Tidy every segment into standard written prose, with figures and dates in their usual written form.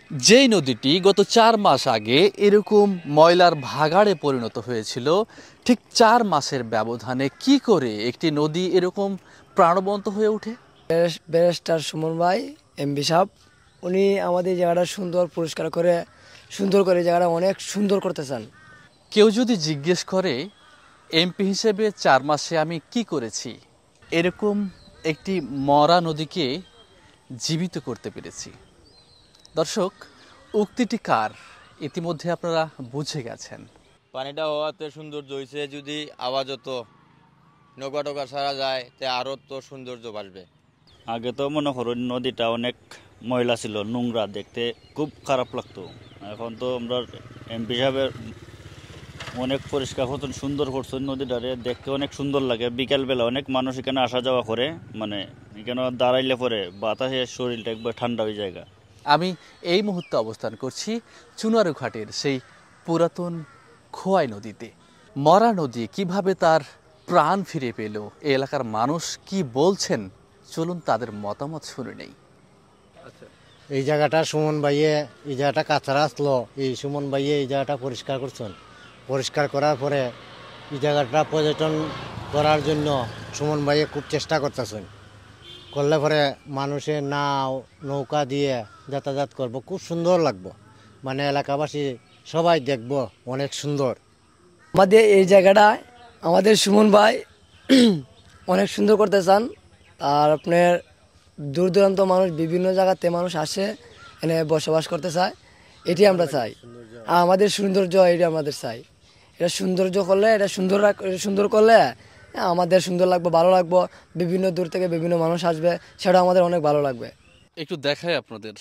যেই নদীটি গত ৪ মাস আগে এরকম ময়লার ভাগাড়ে পরিণত হয়েছিল, ঠিক ৪ মাসের ব্যবধানে কি করে একটি নদী এরকম প্রাণবন্ত হয়ে ওঠে? ব্যারিস্টার সুমন ভাই এমপি সাহেব উনি আমাদের জায়গাটা সুন্দর পরিষ্কার করে সুন্দর করে জায়গাটা অনেক সুন্দর করতে চান। কেউ যদি জিজ্ঞেস করে এমপি হিসেবে ৪ মাসে আমি কি করেছি, এরকম একটি মরা নদীকে জীবিত করতে পেরেছি। দর্শক, উক্তিটি কার ইতিমধ্যে আপনারা বুঝে গেছেন। পানিটা হওয়াতে সৌন্দর্য হয়েছে, যদি আওয়াজ হতো নৌকা টোকা সারা যায় তে আরও তো সৌন্দর্য বাড়বে। আগে তো মনে করুন নদীটা অনেক ময়লা ছিল, নোংরা, দেখতে খুব খারাপ লাগতো। এখন তো আমরা এমপি সাহেবের অনেক পরিষ্কার করছেন, সুন্দর করছেন নদীটারে, দেখতে অনেক সুন্দর লাগে। বিকেলবেলা অনেক মানুষ এখানে আসা যাওয়া করে, মানে এখানে দাঁড়াইলে পরে বাতাসে শরীরটা একবার ঠান্ডা হয়ে যায়। আমি এই মুহূর্তে অবস্থান করছি চুনারুঘাটের সেই পুরাতন খোয়াই নদীতে। মরা নদী কিভাবে তার প্রাণ ফিরে পেল, এই এলাকার মানুষ কি বলছেন, চলুন তাদের মতামত শুনে নেই। এই জায়গাটা সুমন ভাইয়ে, এই জায়গাটা কাছাড়া আসলো, এই সুমন ভাইয়ে এই জায়গাটা পরিষ্কার করছেন। পরিষ্কার করার পরে এই জায়গাটা পর্যটন করার জন্য সুমন ভাইয়ে খুব চেষ্টা করতেছেন। করলে পরে মানুষের নাও নৌকা দিয়ে যাতায়াত করব, খুব সুন্দর লাগবো, মানে এলাকাবাসী সবাই দেখব অনেক সুন্দর। আমাদের এই জায়গাটা আমাদের সুমন ভাই অনেক সুন্দর করতে চান। আর আপনার দূর দূরান্ত মানুষ, বিভিন্ন জায়গাতে মানুষ আসে, এনে বসবাস করতে চায়। এটি আমরা চাই, আর আমাদের সৌন্দর্য এটি আমাদের চাই। এটা সৌন্দর্য করলে, এটা সুন্দর করলে আমাদের সুন্দর লাগবে, ভালো লাগবে। বিভিন্ন দূর থেকে বিভিন্ন মানুষ আসবে, সেটা আমাদের অনেক ভালো লাগবে। একটু দেখাই আপনাদের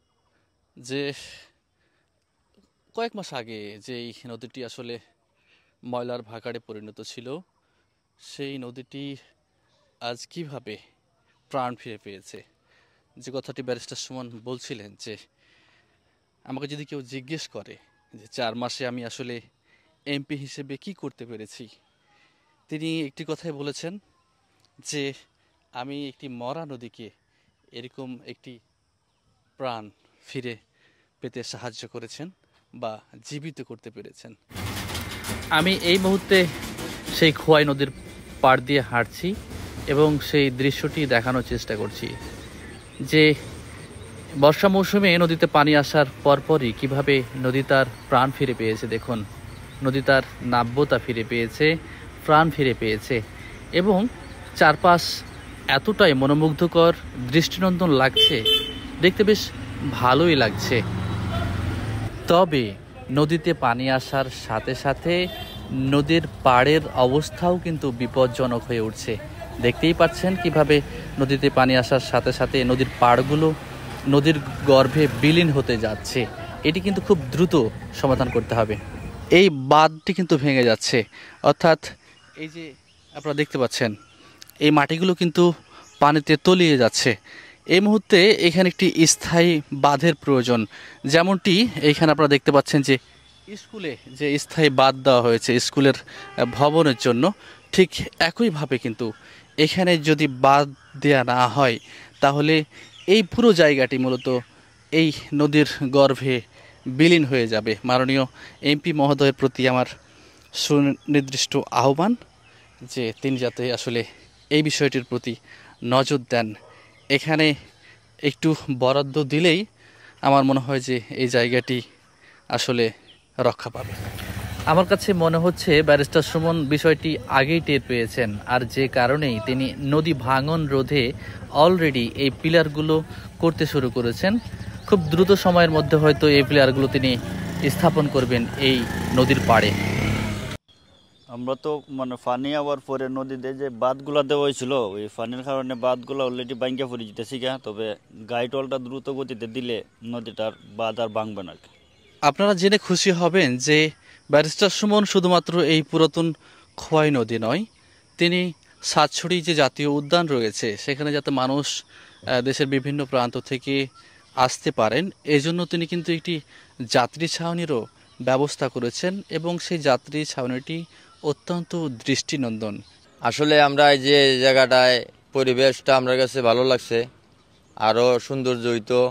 যে কয়েক মাস আগে যে এই নদীটি আসলে ময়লার ভাগাড়ে পরিণত ছিল, সেই নদীটি আজ কিভাবে প্রাণ ফিরে পেয়েছে। যে কথাটি ব্যারিস্টার সুমন বলছিলেন, যে আমাকে যদি কেউ জিজ্ঞেস করে যে ৪ মাসে আমি আসলে এমপি হিসেবে কি করতে পেরেছি, তিনি একটি কথাই বলেছেন যে আমি একটি মরা নদীকে এরকম একটি প্রাণ ফিরে পেতে সাহায্য করেছেন বা জীবিত করতে পেরেছেন। আমি এই মুহূর্তে সেই খোয়াই নদীর পাড় দিয়ে হাঁটছি এবং সেই দৃশ্যটি দেখানোর চেষ্টা করছি যে বর্ষা মৌসুমে নদীতে পানি আসার পরপরই কিভাবে নদী তার প্রাণ ফিরে পেয়েছে। দেখুন, নদী তার নাব্যতা ফিরে পেয়েছে, প্রাণ ফিরে পেয়েছে এবং চারপাশ এতটাই মনোমুগ্ধকর, দৃষ্টিনন্দন লাগছে, দেখতে বেশ ভালোই লাগছে। তবে নদীতে পানি আসার সাথে সাথে নদীর পাড়ের অবস্থাও কিন্তু বিপজ্জনক হয়ে উঠছে। দেখতেই পাচ্ছেন কিভাবে নদীতে পানি আসার সাথে সাথে নদীর পাড়গুলো নদীর গর্ভে বিলীন হতে যাচ্ছে। এটি কিন্তু খুব দ্রুত সমাধান করতে হবে। এই বাঁধটি কিন্তু ভেঙে যাচ্ছে, অর্থাৎ এই যে আপনারা দেখতে পাচ্ছেন এই মাটিগুলো কিন্তু পানিতে তলিয়ে যাচ্ছে। এই মুহূর্তে এখানে একটি স্থায়ী বাঁধের প্রয়োজন। যেমনটি এইখানে আপনারা দেখতে পাচ্ছেন যে স্কুলে যে স্থায়ী বাঁধ দেওয়া হয়েছে স্কুলের ভবনের জন্য, ঠিক একইভাবে কিন্তু এখানে যদি বাঁধ দেওয়া না হয় তাহলে এই পুরো জায়গাটি মূলত এই নদীর গর্ভে বিলীন হয়ে যাবে। মাননীয় এমপি মহোদয়ের প্রতি আমার সুনির্দিষ্ট আহ্বান যে তিনি যাতে আসলে এই বিষয়টির প্রতি নজর দেন। এখানে একটু বরাদ্দ দিলেই আমার মনে হয় যে এই জায়গাটি আসলে রক্ষা পাবে। আমার কাছে মনে হচ্ছে ব্যারিস্টার সুমন বিষয়টি আগেই টের পেয়েছেন, আর যে কারণেই তিনি নদী ভাঙন রোধে অলরেডি এই পিলারগুলো করতে শুরু করেছেন। খুব দ্রুত সময়ের মধ্যে হয়তো এই পিলারগুলো তিনি স্থাপন করবেন এই নদীর পাড়ে। আমরা তো মানে পানি আবার পরে নদীতে যে বাঁধগুলা দেওয়া হয়েছিল, ওই পানির কারণে বাঁধগুলো অলরেডি ভাঙ্গা পড়ে যেতেছি গা। তবে গাইটলটা দ্রুত গতিতে দিলে নদীটার বাঁধ আর ভাঙবে না। আপনারা জেনে খুশি হবেন যে ব্যারিস্টার সুমন শুধুমাত্র এই পুরাতন খোয়াই নদী নয়, তিনি সাতছড়ি যে জাতীয় উদ্যান রয়েছে সেখানে যাতে মানুষ দেশের বিভিন্ন প্রান্ত থেকে আসতে পারেন এজন্য তিনি কিন্তু একটি যাত্রী ছাউনিরও ব্যবস্থা করেছেন এবং সেই যাত্রী ছাউনিটি অত্যন্ত দৃষ্টিনন্দন। আসলে আমরা এই যে জায়গাটায় পরিবেশটা আমার কাছে ভালো লাগছে, আরও সৌন্দর্য হইতো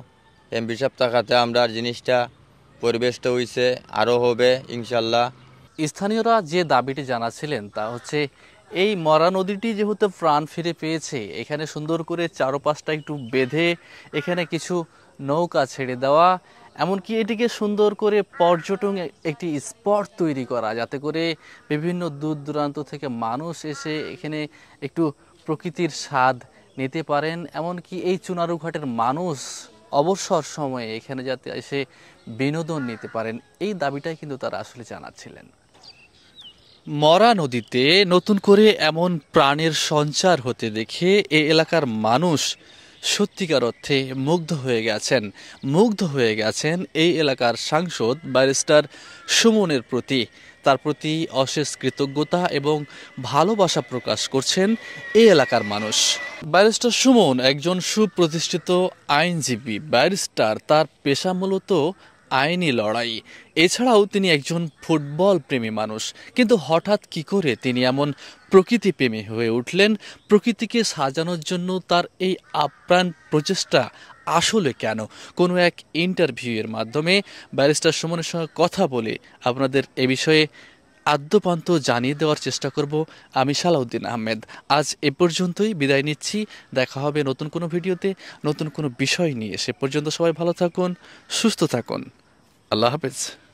এমপি সাহেব থাকাতে আমরা জিনিসটা পরিবেশটা হইছে, আরও হবে ইনশাল্লাহ। স্থানীয়রা যে দাবিটি জানাচ্ছিলেন তা হচ্ছে এই মরা নদীটি যেহেতু প্রাণ ফিরে পেয়েছে, এখানে সুন্দর করে চারপাশটা একটু বেঁধে এখানে কিছু নৌকা ছেড়ে দেওয়া, এমনকি এটিকে সুন্দর করে পর্যটন একটি স্পট তৈরি করা, যাতে করে বিভিন্ন দূর দূরান্ত থেকে মানুষ এসে এখানে একটু প্রকৃতির স্বাদ নিতে পারেন। এমনকি এই চুনারুঘাটের মানুষ অবসর সময়ে এখানে যাতে এসে বিনোদন নিতে পারেন, এই দাবিটাই কিন্তু তারা আসলে জানাচ্ছিলেন। মরা নদীতে নতুন করে এমন প্রাণের সঞ্চার হতে দেখে এই এলাকার মানুষ সত্যিকার অর্থে মুগ্ধ হয়ে গেছেন এই এলাকার সাংসদ ব্যারিস্টার সুমনের প্রতি। তার প্রতি অশেষ কৃতজ্ঞতা এবং ভালোবাসা প্রকাশ করছেন এই এলাকার মানুষ। ব্যারিস্টার সুমন একজন সুপ্রতিষ্ঠিত আইনজীবী ব্যারিস্টার, তার পেশা মূলত আইনি লড়াই। এছাড়াও তিনি একজন ফুটবল প্রেমী মানুষ। কিন্তু হঠাৎ কি করে তিনি এমন প্রকৃতি প্রেমী হয়ে উঠলেন? প্রকৃতিকে সাজানোর জন্য তার এই আপ্রাণ প্রচেষ্টা আসলে কেন? কোনো এক ইন্টারভিউয়ের মাধ্যমে ব্যারিস্টার সুমনের সঙ্গে কথা বলে আপনাদের এ বিষয়ে আদ্যপান্ত জানিয়ে দেওয়ার চেষ্টা করব আমি সালাউদ্দিন আহমেদ। আজ এ পর্যন্তই বিদায় নিচ্ছি। দেখা হবে নতুন কোনো ভিডিওতে, নতুন কোনো বিষয় নিয়ে। সে পর্যন্ত সবাই ভালো থাকুন, সুস্থ থাকুন। আল্লাহ হাফেজ।